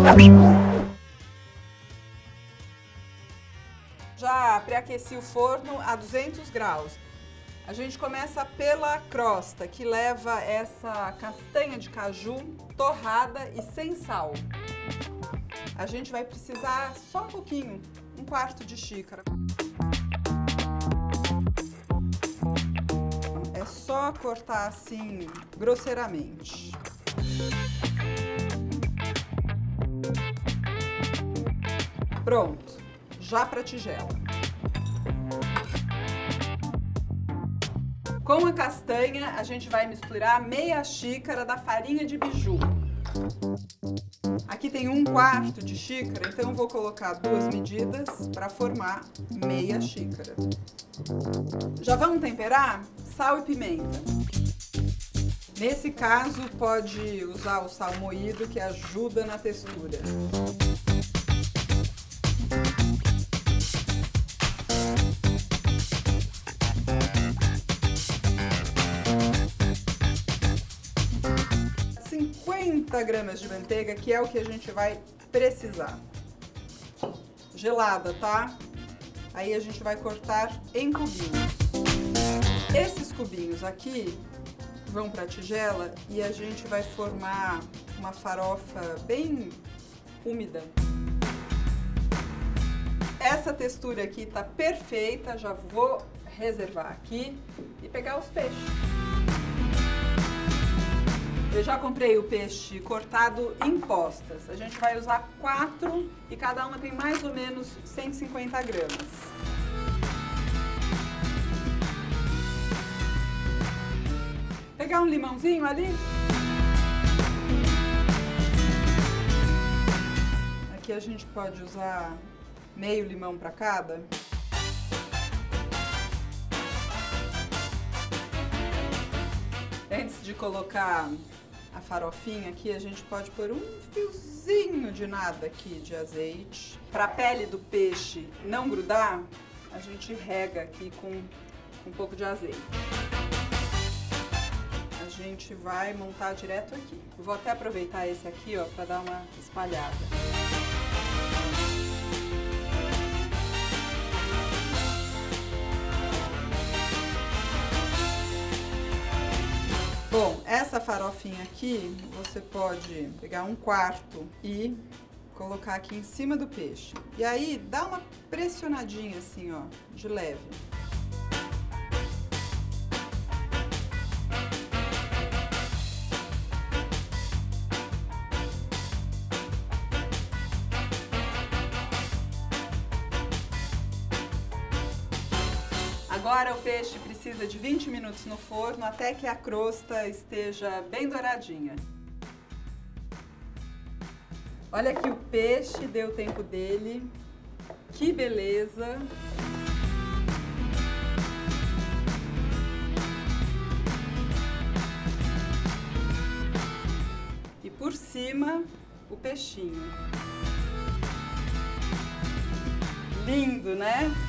Já pré-aqueci o forno a 200 graus. A gente começa pela crosta, que leva essa castanha de caju torrada e sem sal. A gente vai precisar só um pouquinho, 1/4 de xícara. É só cortar assim, grosseiramente. Pronto, já para tigela. Com a castanha, a gente vai misturar meia xícara da farinha de biju. Aqui tem 1/4 de xícara, então eu vou colocar 2 medidas para formar meia xícara. Já vamos temperar? Sal e pimenta. Nesse caso, pode usar o sal moído, que ajuda na textura. Gramas de manteiga, que é o que a gente vai precisar. Gelada, tá? Aí a gente vai cortar em cubinhos. Esses cubinhos aqui vão para a tigela e a gente vai formar uma farofa bem úmida. Essa textura aqui tá perfeita, já vou reservar aqui e pegar os peixes. Eu já comprei o peixe cortado em postas. A gente vai usar 4 e cada uma tem mais ou menos 150 gramas. Pegar um limãozinho ali. Aqui a gente pode usar meio limão para cada. Antes de colocar a farofinha aqui, a gente pode pôr um fiozinho de nada aqui de azeite. Para a pele do peixe não grudar, a gente rega aqui com um pouco de azeite. A gente vai montar direto aqui. Eu vou até aproveitar esse aqui, ó, para dar uma espalhada. Bom, essa farofinha aqui, você pode pegar 1/4 e colocar aqui em cima do peixe. E aí, dá uma pressionadinha assim, ó, de leve. Agora o peixe precisa de 20 minutos no forno até que a crosta esteja bem douradinha. Olha aqui o peixe, deu o tempo dele. Que beleza! E por cima, o peixinho. Lindo, né?